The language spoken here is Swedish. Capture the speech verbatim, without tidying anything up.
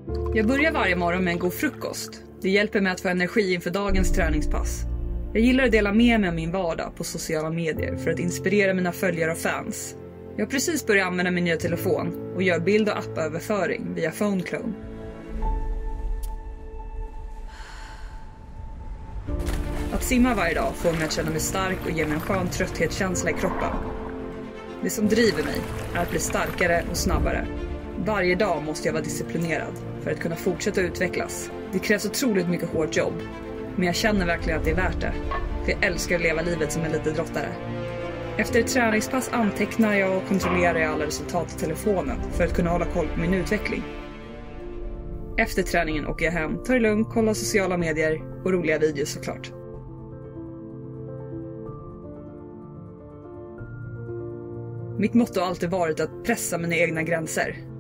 Jag börjar varje morgon med en god frukost. Det hjälper mig att få energi inför dagens träningspass. Jag gillar att dela med mig av min vardag på sociala medier för att inspirera mina följare och fans. Jag har precis börjat använda min nya telefon och gör bild- och appöverföring via PhoneClone. Att simma varje dag får mig att känna mig stark och ger mig en skön trötthetskänsla i kroppen. Det som driver mig är att bli starkare och snabbare. Varje dag måste jag vara disciplinerad för att kunna fortsätta utvecklas. Det krävs otroligt mycket hårt jobb, men jag känner verkligen att det är värt det. För jag älskar att leva livet som en liten drottare. Efter ett träningspass antecknar jag och kontrollerar alla resultat i telefonen för att kunna hålla koll på min utveckling. Efter träningen åker jag hem, tar det lugnt, kollar sociala medier och roliga videos såklart. Mitt motto har alltid varit att pressa mina egna gränser.